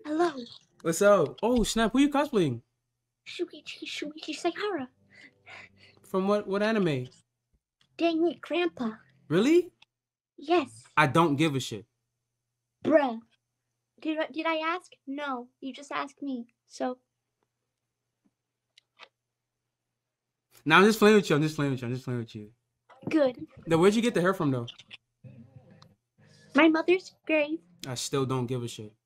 Hello. What's up? Oh, snap. Who you cosplaying? Shuichi Sayhara. From what anime? Dang it, Grandpa. Really? Yes. I don't give a shit. Bruh. Did I ask? No. You just asked me. So. Now I'm just playing with you. I'm just playing with you. Good. Now, where'd you get the hair from, though? My mother's grave. I still don't give a shit.